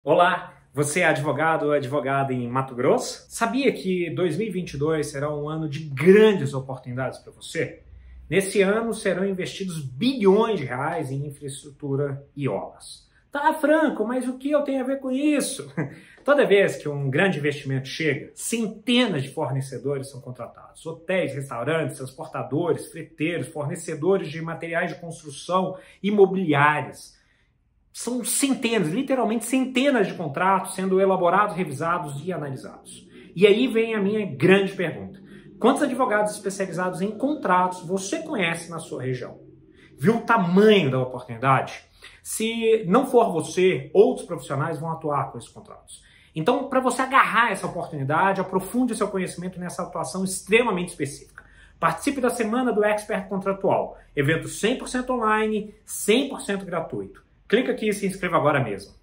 Olá, você é advogado ou advogada em Mato Grosso? Sabia que 2022 será um ano de grandes oportunidades para você? Nesse ano serão investidos bilhões de reais em infraestrutura e obras. Tá, Franco, mas o que eu tenho a ver com isso? Toda vez que um grande investimento chega, centenas de fornecedores são contratados. Hotéis, restaurantes, transportadores, freteiros, fornecedores de materiais de construção, imobiliários. São centenas, literalmente centenas de contratos sendo elaborados, revisados e analisados. E aí vem a minha grande pergunta. Quantos advogados especializados em contratos você conhece na sua região? Viu o tamanho da oportunidade? Se não for você, outros profissionais vão atuar com esses contratos. Então, para você agarrar essa oportunidade, aprofunde seu conhecimento nessa atuação extremamente específica. Participe da Semana do Expert Contratual, evento 100% online, 100% gratuito. Clica aqui e se inscreva agora mesmo.